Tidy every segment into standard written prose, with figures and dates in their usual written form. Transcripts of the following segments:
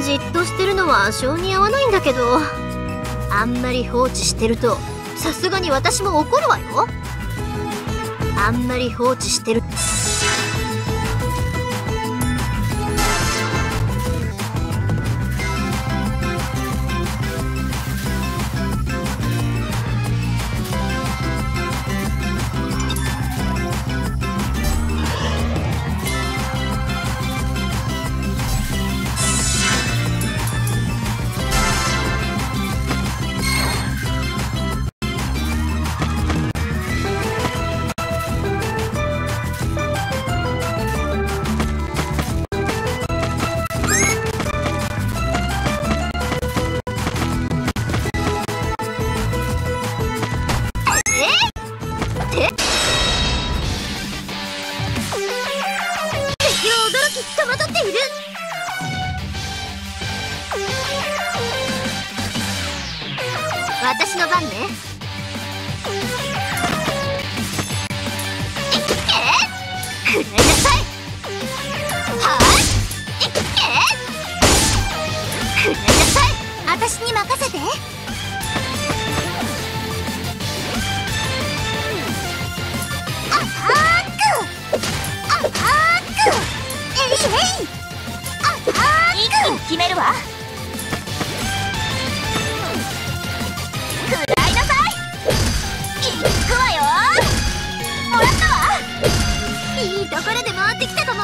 じっとしてるのは性に合わないんだけど、あんまり放置してるとさすがに私も怒るわよ。あんまり放置してる。私の番ね。くらいなさい。はーい、くらいなさい。私に任せて。あはーくあはーくえいえいあはーく一気に決めるわ。行くわよ。もらったわ。いいところで回ってきたかも。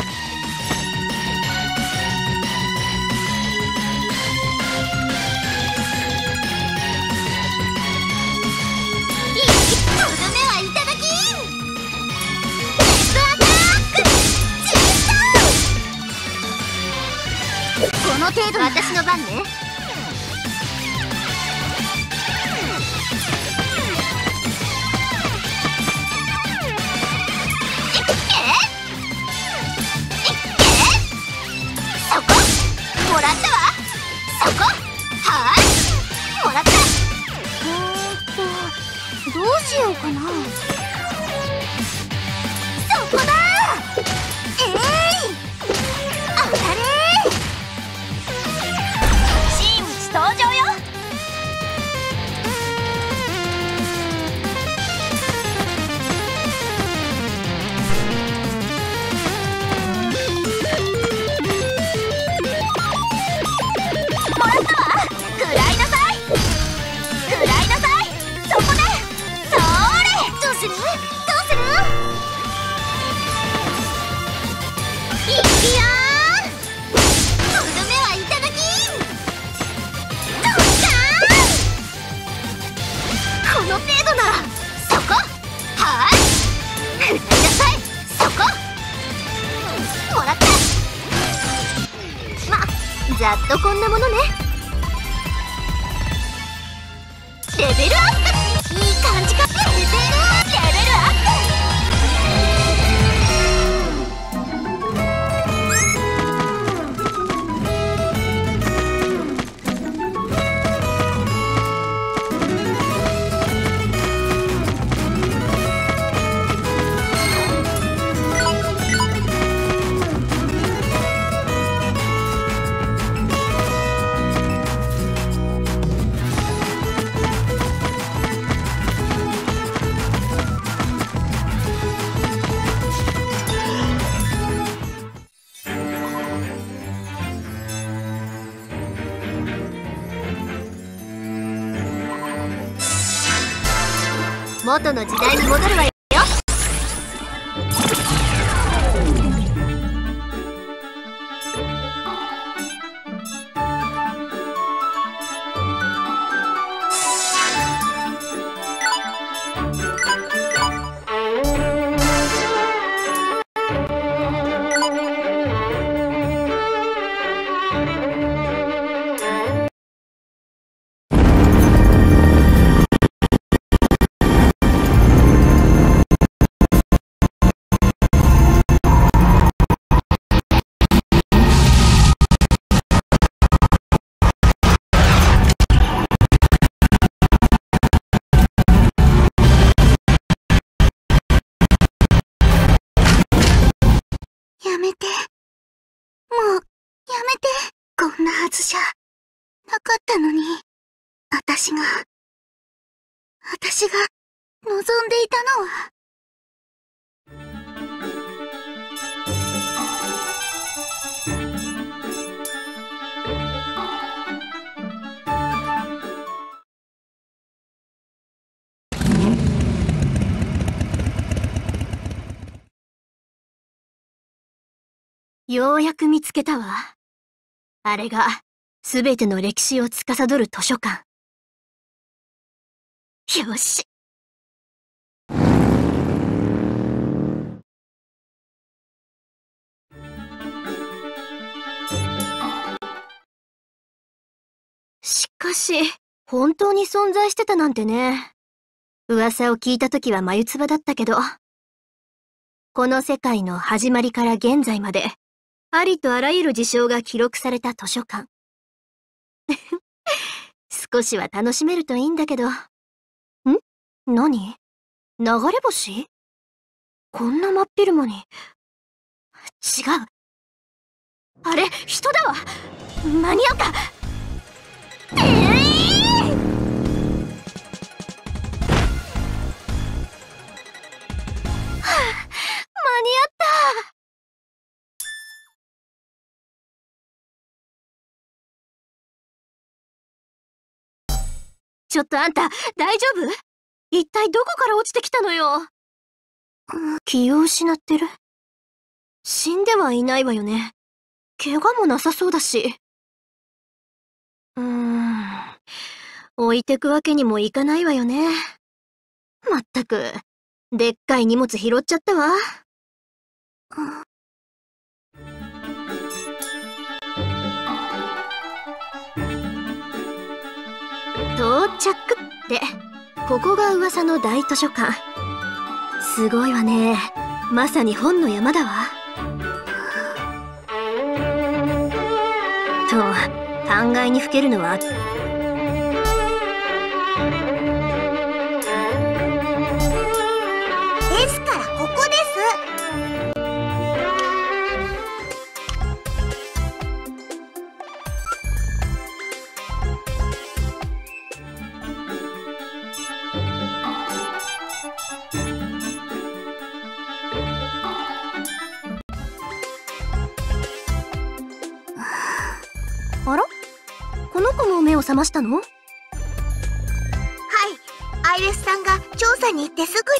とどめはいただき。レッドアタックチェイス。この程度。私の番ね。もらったわ。そこはーい、もらった。どうしようかな。そこだー。当たれー。真打ち登場よ。ざっとこんなものね。レベルアップ。いい感じか。レベルアップ。元の時代に戻るわよ。 つじゃなかったのに、私が望んでいたのは。ようやく見つけたわ。あれが、すべての歴史を司る図書館。よし。しかし、本当に存在してたなんてね。噂を聞いたときは眉唾だったけど、この世界の始まりから現在まで、ありとあらゆる事象が記録された図書館。少しは楽しめるといいんだけど。何？流れ星？こんな真っ昼間に。違う。あれ、人だわ！間に合うか！間に合った！ちょっとあんた、大丈夫？一体どこから落ちてきたのよ。気を失ってる？死んではいないわよね。怪我もなさそうだし。置いてくわけにもいかないわよね。まったく、でっかい荷物拾っちゃったわ。到着って、ここが噂の大図書館。すごいわね。まさに本の山だわ。と、考えにふけるのは、ですからここです。あら？この子も目を覚ましたの？はい、アイレスさんが調査に行ってすぐ。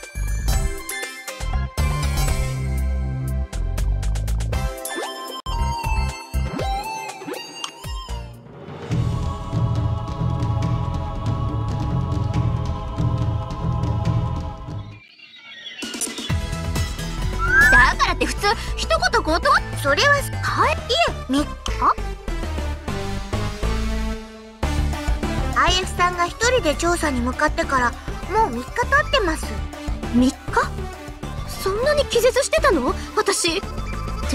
だからって普通一言断っ。それははい、いえ、3日。IF さんが一人で調査に向かってからもう3日経ってます。3日？そんなに気絶してたの？私って、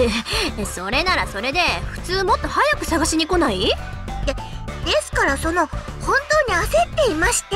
それならそれで普通もっと早く探しに来ない？ですから本当に焦っていまして。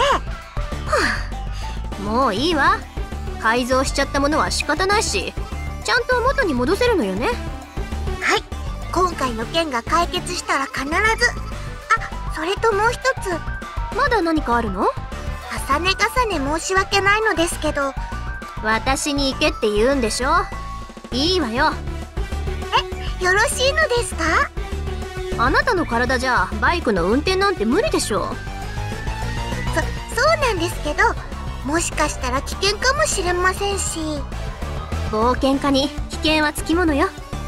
もういいわ。改造しちゃったものは仕方ないし、ちゃんと元に戻せるのよね。はい、今回の件が解決したら必ず。あ、それともう一つ。まだ何かあるの？重ね重ね申し訳ないのですけど。私に行けって言うんでしょ？いいわよ。よろしいのですか？あなたの体じゃバイクの運転なんて無理でしょ。そうなんですけど、もしかしたら危険かもしれませんし。冒険家に危険はつきものよ。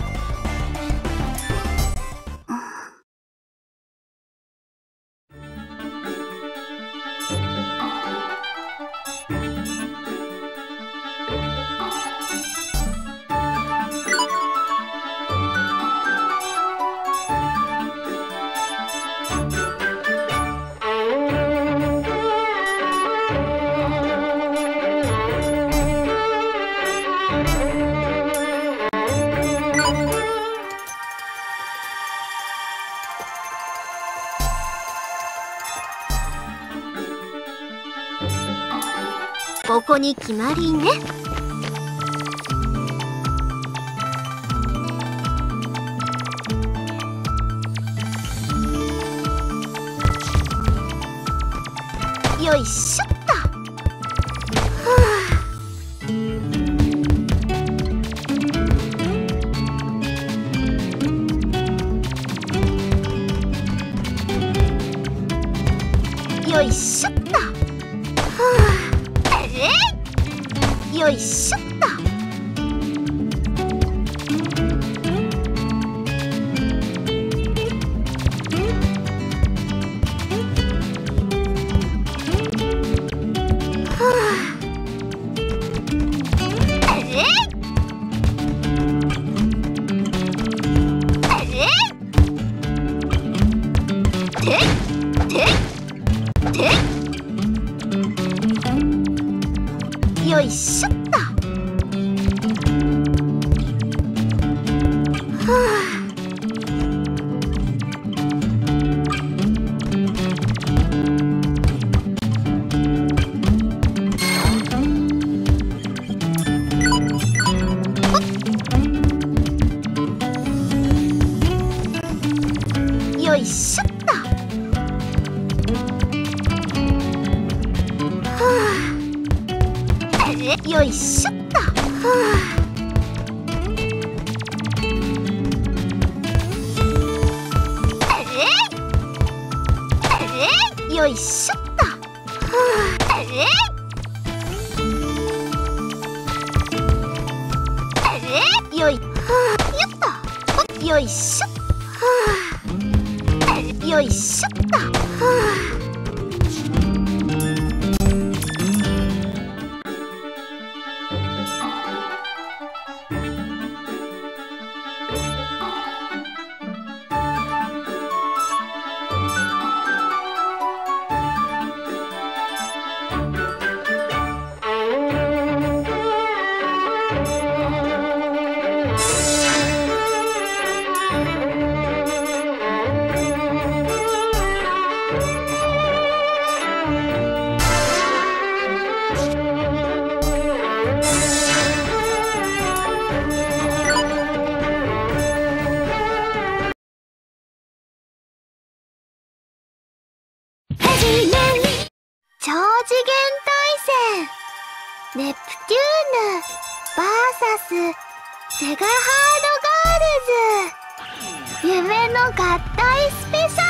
ここに決まりね。 よいしょっと。よいしょっと。よいしょっと。よいしょっと。よいしょっと。よいしょっと。よいしょっと。よい、よっと。よいしょっと。よいしょっと。超次元対戦ネプテューヌ VS セガハードガールズ夢の合体スペシャル。